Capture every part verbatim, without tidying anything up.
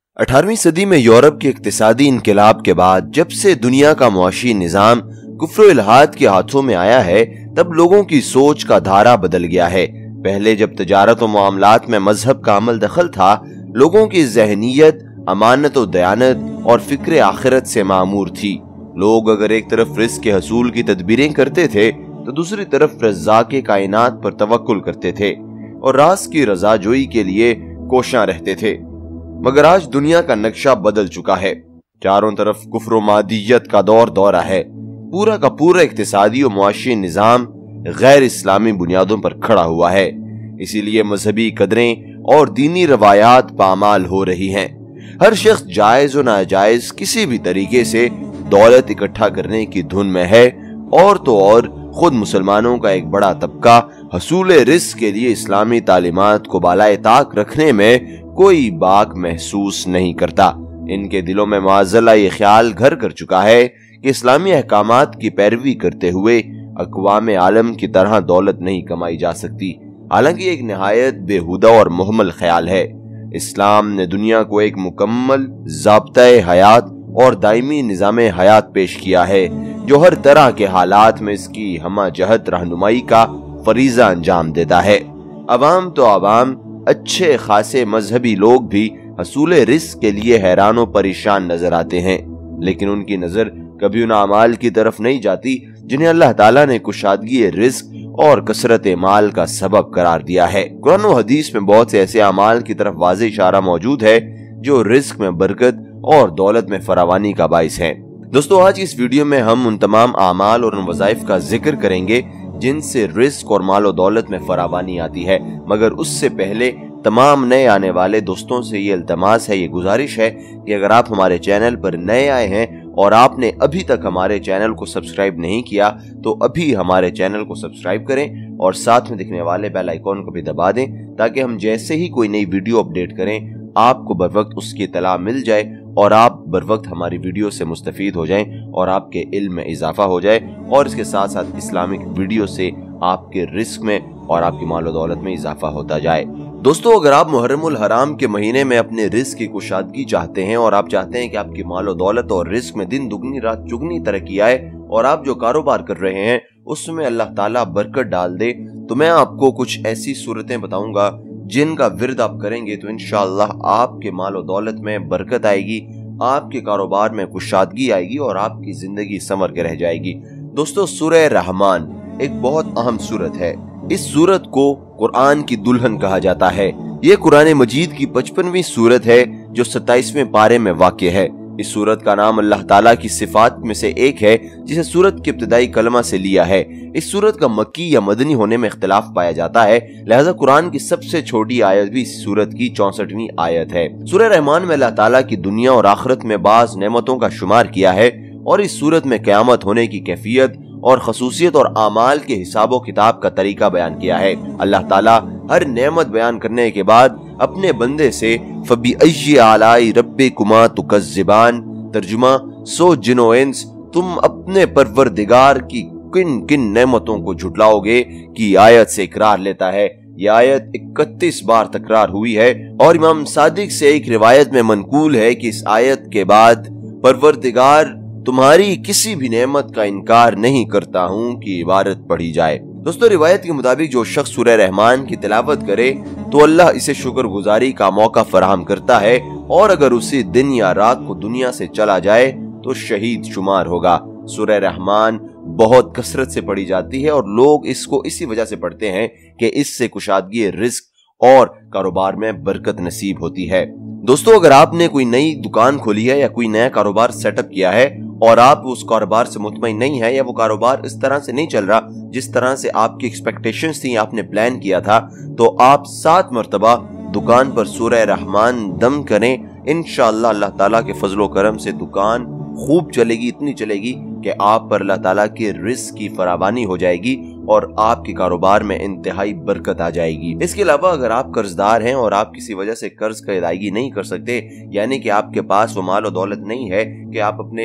अठारहवीं सदी में यूरोप के इक्तिसादी इनकलाब के बाद जब से दुनिया का मुआशी निजाम कुफ्र इल्हाद के हाथों में आया है, तब लोगों की सोच का धारा बदल गया है। पहले जब तजारत और मामलात में मजहब का अमल दखल था, लोगों की जहनीयत अमानत और दयानत और फिक्र आखिरत से मामूर थी। लोग अगर एक तरफ रिस्क के हसूल की तदबीरें करते थे तो दूसरी तरफ रज़्ज़ाक़े कायनात पर तवक्कुल करते थे और रास की रज़ाजोई के लिए कोशां रहते थे। मगर आज दुनिया का नक्शा बदल चुका है। चारों तरफ कुफ्र व मादियत का दौर दौरा है। पूरा का पूरा इक्तिसादी और मुआशी निजाम गैर इस्लामी बुनियादों पर खड़ा हुआ है। इसीलिए मजहबी कदरें और दीनी रवायात पामाल हो रही हैं। हर शख्स जायज और नाजायज किसी भी तरीके से दौलत इकट्ठा करने की धुन में है, और तो और खुद मुसलमानों का एक बड़ा तबका हसूल रिस्क के लिए इस्लामी तालीमात को बालाए ताक रखने में कोई बाक महसूस नहीं करता। इनके दिलों में माज़ल्ला ये ख्याल घर कर चुका है कि इस्लामी अहकामात की पैरवी करते हुए अक़वाम आलम की तरह दौलत नहीं कमाई जा सकती। हालांकि एक निहायत बेहुदा और मुहम्मल ख्याल है। इस्लाम ने दुनिया को एक मुकम्मल ज़ाब्ता-ए हयात और दायमी निज़ाम हयात पेश किया है, जो हर तरह के हालात में इसकी हमा जहत रहनुमाई का फरीज़ा अंजाम देता है। अवाम तो अवाम, अच्छे खासे मजहबी लोग भी हसूल रिस्क के लिए हैरान और परेशान नजर आते हैं, लेकिन उनकी नजर कभी उन अमाल की तरफ नहीं जाती जिन्हें अल्लाह ताला ने कुशादगी रिस्क और कसरत माल का सबब करार दिया है। कुरान और हदीस में बहुत से ऐसे अमाल की तरफ वाज़ेह इशारा मौजूद है जो रिस्क में बरकत और दौलत में फरावानी का बाइस है। दोस्तों, आज इस वीडियो में हम उन तमाम अमाल और उन वज़ाइफ का जिक्र करेंगे जिनसे रिस्क और मालो दौलत में फरावानी आती है। मगर उससे पहले तमाम नए आने वाले दोस्तों से ये इल्तमास है, ये गुजारिश है कि अगर आप हमारे चैनल पर नए आए हैं और आपने अभी तक हमारे चैनल को सब्सक्राइब नहीं किया, तो अभी हमारे चैनल को सब्सक्राइब करें और साथ में दिखने वाले बेल आइकॉन को भी दबा दें, ताकि हम जैसे ही कोई नई वीडियो अपडेट करें आपको बर वक्त उसकी इत्तला मिल जाए और आप बर वक्त हमारी वीडियो से मुस्तफीद हो जाएं और आपके इल्म में इजाफा हो जाए, और इसके साथ साथ इस्लामिक वीडियो से आपके रिस्क में और आपकी मालो दौलत में इजाफा होता जाए। दोस्तों, अगर आप मुहर्रमुल हराम के महीने में अपने रिस्क की कुशादगी चाहते हैं और आप चाहते हैं कि आपकी मालो दौलत और रिस्क में दिन दुगनी रात चुगनी तरक्की आए और आप जो कारोबार कर रहे हैं उसमें अल्लाह ताला बरकत डाल दे, तो मैं आपको कुछ ऐसी सूरतें बताऊंगा जिनका विर्द आप करेंगे तो इंशाअल्लाह आपके मालो दौलत में बरकत आएगी, आपके कारोबार में कुशादगी आएगी और आपकी जिंदगी संवर के रह जाएगी। दोस्तों, सूरह रहमान एक बहुत अहम सूरत है। इस सूरत को कुरान की दुल्हन कहा जाता है। ये कुरान मजीद की पचपनवीं सूरत है जो सत्ताईसवें पारे में वाक़ है। इस सूरत का नाम अल्लाह ताला की सिफात में से एक है, जिसे सूरत के इब्तिदाई कलमा से लिया है। इस सूरत का मक्की या मदनी होने में इख्तिलाफ पाया जाता है, लिहाजा कुरान की सबसे छोटी आयत भी इस सूरत की चौसठवीं आयत है। सूरह रहमान में अल्लाह ताला की दुनिया और आखिरत में बाज नेमतों का शुमार किया है, और इस सूरत में क़यामत होने की कैफियत और खसूसियत और आमाल के हिसाबो किताब का तरीका बयान किया है। अल्लाह ताला हर नेमत बयान करने के बाद अपने बंदे से फबी आलाई रब्बिकुमा तुकज़्ज़िबान, तर्जुमा सो जिनो इंस, तुम अपने परवरदिगार की किन किन नेमतों को झुटलाओगे की आयत से इकरार लेता है। यह आयत इकतीस बार तकरार हुई है, और इमाम सादिक से एक रिवायत में मनकूल है कि इस आयत के बाद परवरदिगार तुम्हारी किसी भी नेमत का इनकार नहीं करता हूँ की इबारत पढ़ी जाए। दोस्तों, रिवायत के मुताबिक जो शख्स सूरह रहमान की तिलावत करे तो अल्लाह इसे शुक्रगुजारी का मौका फराहम करता है, और अगर उसी दिन या रात को दुनिया से चला जाए तो शहीद शुमार होगा। सूरह रहमान बहुत कसरत से पढ़ी जाती है और लोग इसको इसी वजह से पढ़ते हैं कि इससे कुशादगी रिस्क और कारोबार में बरकत नसीब होती है। दोस्तों, अगर आपने कोई नई दुकान खोली है या कोई नया कारोबार सेटअप किया है और आप उस कारोबार से मुतमईन नहीं है, या वो कारोबार इस तरह से नहीं चल रहा जिस तरह से आपकी एक्सपेक्टेशंस थी, आपने प्लान किया था, तो आप सात मरतबा दुकान पर सूरह रहमान दम करें। इंशाअल्लाह अल्लाह ताला के फजलो करम से दुकान खूब चलेगी, इतनी चलेगी कि आप पर अल्लाह ताला के रिस्क की फरावानी हो जाएगी और आपके कारोबार में इंतहाई बरकत आ जाएगी। इसके अलावा अगर आप कर्जदार हैं और आप किसी वजह से कर्ज की अदायगी नहीं कर सकते, यानी कि आपके पास वो माल और दौलत नहीं है कि आप अपने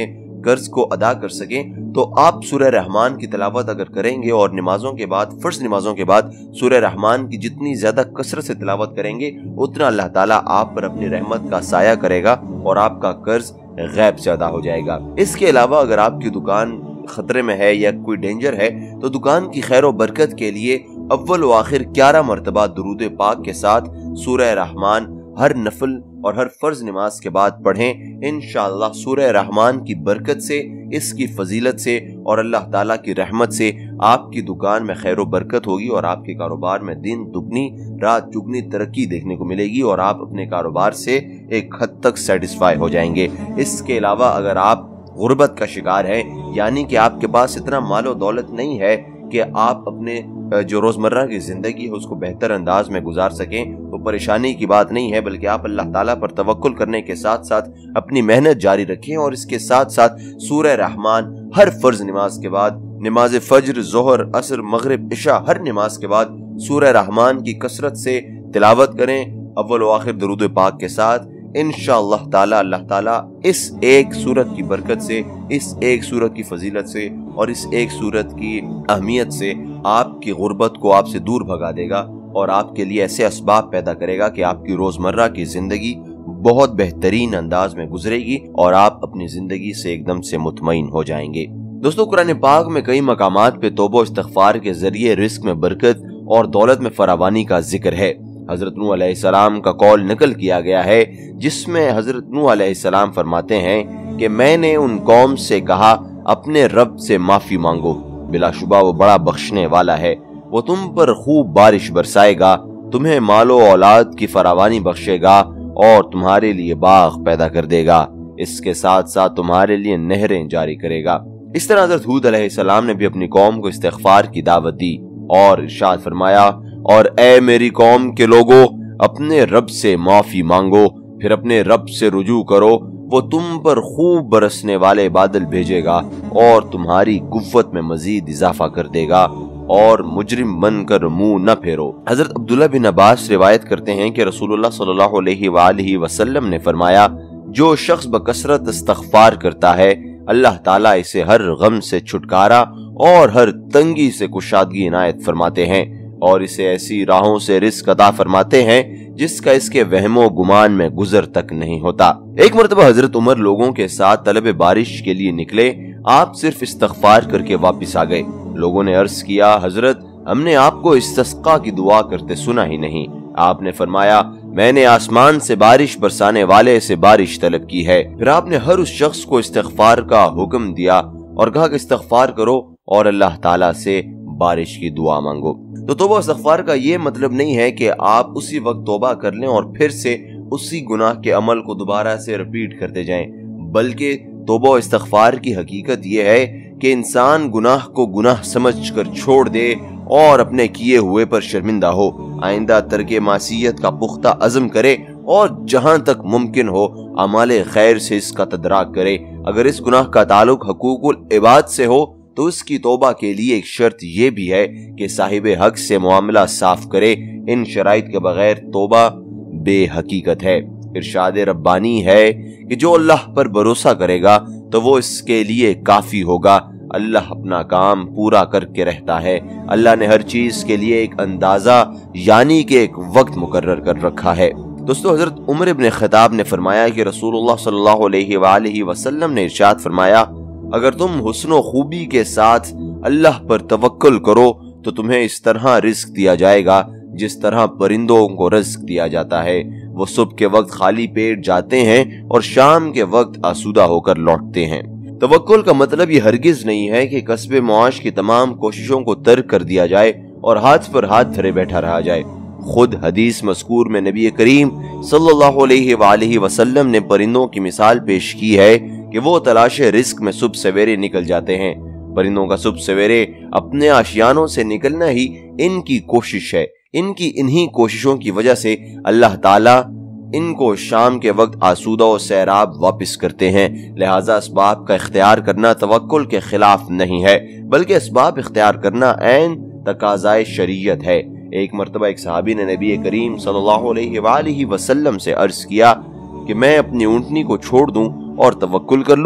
قرض کو ادا کر سکیں تو آپ سورہ رحمان کی تلاوت اگر کریں گے اور نمازوں کے بعد فرض نمازوں کے بعد سورہ رحمان کی جتنی زیادہ کثرت سے تلاوت کریں گے اتنا اللہ تعالیٰ آپ پر اپنی رحمت کا سایہ کرے گا اور آپ کا قرض غیب سے ادا ہو جائے گا۔ اس کے علاوہ اگر آپ کی دکان خطرے میں ہے یا کوئی ڈینجر ہے تو دکان کی خیر و برکت کے لیے اول و آخر گیارہ مرتبہ درود پاک کے ساتھ سورہ رحمان ہر نفل اور ہر فرض نماز کے بعد پڑھیں۔ انشاءاللہ سورہ رحمان کی برکت سے، اس کی فضیلت سے اور اللہ تعالیٰ کی رحمت سے آپ کی دکان میں خیر و برکت ہوگی اور آپ کے کاروبار میں دن دگنی رات چگنی ترقی دیکھنے کو ملے گی اور آپ اپنے کاروبار سے ایک حد تک سیٹسفائی ہو جائیں گے۔ اس کے علاوہ اگر آپ غربت کا شکار ہے، یعنی کہ آپ کے پاس اتنا مال و دولت نہیں ہے کہ آپ اپنے جو روزمرہ کی زندگی ہے اس کو بہتر انداز میں گزار سکیں، تو پریشانی کی بات نہیں ہے، بلکہ آپ اللہ تعالیٰ پر توکل کرنے کے ساتھ ساتھ اپنی محنت جاری رکھیں اور اس کے ساتھ ساتھ سورہ رحمان ہر فرض نماز کے بعد، نماز فجر، ظہر، عصر، مغرب، عشاء، ہر نماز کے بعد سورہ رحمان کی کثرت سے تلاوت کریں اول و آخر درود پاک کے ساتھ۔ انشاءاللہ تعالی اللہ تعالیٰ اس ایک سورت کی برکت سے، اس ایک سورت کی فضیلت سے اور اس ایک سورت کی اہمیت سے آپ کی غربت کو آپ سے دور بھگا دے گا اور آپ کے لیے ایسے اسباب پیدا کرے گا کہ آپ کی روزمرہ کی زندگی بہت بہترین انداز میں گزرے گی اور آپ اپنی زندگی سے ایک دم سے مطمئن ہو جائیں گے۔ دوستو، قرآن پاک میں کئی مقامات پہ توبہ و استغفار کے ذریعے رزق میں برکت اور دولت میں فراوانی کا ذکر ہے۔ حضرت نوح علیہ السلام کا قول نقل کیا گیا ہے جس میں حضرت نوح علیہ السلام فرماتے ہیں کہ میں نے ان قوم سے کہا اپنے رب سے معافی مانگو، بلا شبہ وہ بڑا بخشنے والا ہے، وہ تم پر خوب بارش برسائے گا، تمہیں مال و اولاد کی فراوانی بخشے گا اور تمہارے لیے باغ پیدا کر دے گا، اس کے ساتھ ساتھ تمہارے لیے نہریں جاری کرے گا۔ اس طرح حضرت ہود علیہ السلام نے بھی اپنی قوم کو استغفار کی دعوت دی اور ارشاد فرمایا، اور اے میری قوم کے لوگو اپنے رب سے معافی مانگو، پھر اپنے رب سے رجوع کرو، وہ تم پر خوب برسنے والے بادل بھیجے گا اور تمہاری قوت میں مزید اضافہ کر دے گا اور مجرم بن کر منہ نہ پھیرو۔ حضرت عبداللہ بن عباس روایت کرتے ہیں کہ رسول اللہ صلی اللہ علیہ وآلہ وسلم نے فرمایا، جو شخص بکثرت استغفار کرتا ہے اللہ تعالیٰ اسے ہر غم سے چھٹکارا اور ہر تنگی سے کشادگی عنایت فرماتے ہیں اور اسے ایسی راہوں سے رزق عطا فرماتے ہیں جس کا اس کے وہم و گمان میں گزر تک نہیں ہوتا۔ ایک مرتبہ حضرت عمر لوگوں کے ساتھ طلب بارش کے لیے نکلے، آپ صرف استغفار کر کے واپس آ گئے۔ لوگوں نے عرض کیا، حضرت ہم نے آپ کو استسقاء کی دعا کرتے سنا ہی نہیں۔ آپ نے فرمایا، میں نے آسمان سے بارش برسانے والے سے بارش طلب کی ہے۔ پھر آپ نے ہر اس شخص کو استغفار کا حکم دیا اور کہا کہ استغفار کرو اور اللہ تعالیٰ سے بارش کی دعا مانگو۔ تو توبہ استغفار کا یہ مطلب نہیں ہے کہ آپ اسی وقت توبہ کر لیں اور پھر سے اسی گناہ کے عمل کو دوبارہ سے ریپیٹ کرتے جائیں، بلکہ توبہ و استغفار کی حقیقت یہ ہے کہ انسان گناہ کو گناہ سمجھ کر چھوڑ دے اور اپنے کیے ہوئے پر شرمندہ ہو، آئندہ ترک معصیت کا پختہ عزم کرے اور جہاں تک ممکن ہو اعمال خیر سے اس کا تدراک کرے۔ اگر اس گناہ کا تعلق حقوق العباد سے ہو تو اس کی توبہ کے لیے ایک شرط یہ بھی ہے کہ صاحب حق سے معاملہ صاف کرے۔ ان شرائط کے بغیر توبہ بے حقیقت ہے۔ ارشاد ربانی ہے کہ جو اللہ پر بھروسہ کرے گا تو وہ اس کے لیے کافی ہوگا۔ اللہ اپنا کام پورا کر کے رہتا ہے۔ اللہ نے ہر چیز کے لیے ایک اندازہ یعنی کہ ایک وقت مقرر کر رکھا ہے۔ دوستو، حضرت عمر ابن خطاب نے فرمایا کہ رسول اللہ صلی اللہ علیہ وآلہ وسلم نے ارشاد فرمایا، اگر تم حسن و خوبی کے ساتھ اللہ پر توکل کرو تو تمہیں اس طرح رزق دیا جائے گا جس طرح پرندوں کو رزق دیا جاتا ہے۔ وہ صبح کے وقت خالی پیٹ جاتے ہیں اور شام کے وقت آسودہ ہو کر لوٹتے ہیں۔ توکل کا مطلب یہ ہرگز نہیں ہے کہ کسب معاش کی تمام کوششوں کو ترک کر دیا جائے اور ہاتھ پر ہاتھ دھرے بیٹھا رہا جائے۔ خود حدیث مذکور میں نبی کریم صلی اللہ علیہ وآلہ وسلم نے پرندوں کی مثال پیش کی ہے کہ وہ تلاش رزق میں صبح سویرے نکل جاتے ہیں۔ پرندوں کا صبح سویرے اپنے آشیانوں سے نکلنا ہی ان کی کوشش ہے۔ ان کی انہی کوششوں کی وجہ سے اللہ تعالیٰ ان کو شام کے وقت آسودہ و سیراب واپس کرتے ہیں۔ لہٰذا اسباب کا اختیار کرنا توکل کے خلاف نہیں ہے، بلکہ اسباب اختیار کرنا عین تقاضائے شریعت ہے۔ ایک مرتبہ ایک صحابی نے نبی کریم صلی اللہ علیہ وآلہ وسلم سے عرض کیا کہ میں اپنی اونٹنی کو چھوڑ دوں اور توکل کر لوں؟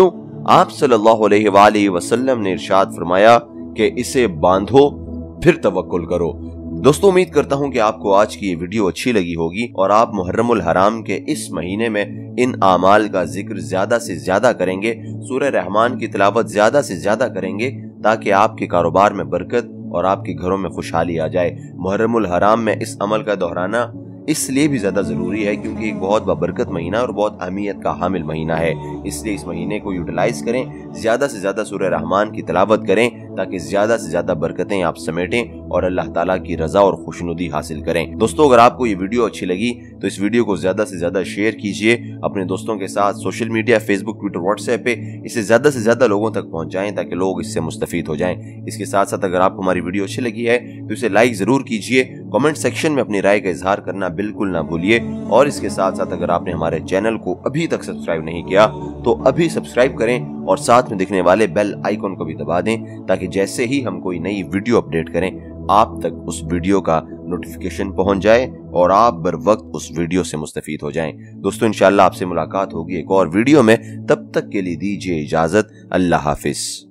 आप सल्लल्लाहु अलैहि वसल्लम ने इरशाद फरमाया कि इसे बांधो फिर तवक्कुल करो। दोस्तों, उम्मीद करता हूं कि आपको आज की ये वीडियो अच्छी लगी होगी और आप मुहर्रमुल हराम के इस महीने में इन आमाल का जिक्र ज्यादा से ज्यादा करेंगे, सूरह रहमान की तिलावत ज्यादा से ज्यादा करेंगे, ताकि आपके कारोबार में बरकत और आपके घरों में खुशहाली आ जाए। मुहर्रमुल हराम में इस अमल का दोहराना इसलिए भी ज्यादा जरूरी है क्योंकि एक बहुत बाबरकत महीना और बहुत अहमियत का हामिल महीना है। इसलिए इस महीने को यूटिलाइज करें, ज्यादा से ज्यादा सूरह रहमान की तिलावत करें, ताकि ज्यादा से ज्यादा बरकतें आप समेटें और अल्लाह ताला की रजा और खुशनुदी हासिल करें। दोस्तों, अगर आपको ये वीडियो अच्छी लगी तो इस वीडियो को ज्यादा से ज्यादा शेयर कीजिए अपने दोस्तों के साथ, social media, Facebook, Twitter, WhatsApp पे इसे ज्यादा से ज्यादा लोगों तक पहुंचाएं ताकि लोग इससे मुस्तफीद हो जाएं। इसके साथ साथ अगर आपको हमारी वीडियो अच्छी लगी है तो इसे लाइक जरूर कीजिए, कमेंट सेक्शन में अपनी राय का इजहार करना बिल्कुल ना भूलिए, और इसके साथ साथ अगर आपने हमारे चैनल को अभी तक सब्सक्राइब नहीं किया तो अभी सब्सक्राइब करें और साथ में दिखने वाले बेल आइकन को भी दबा दें, ताकि जैसे ही हम कोई नई वीडियो अपडेट करें आप तक उस वीडियो का नोटिफिकेशन पहुंच जाए और आप बर वक्त उस वीडियो से मुस्तफीद हो जाएं। दोस्तों, इंशाल्लाह आपसे मुलाकात होगी एक और वीडियो में, तब तक के लिए दीजिए इजाजत। अल्लाह हाफिज।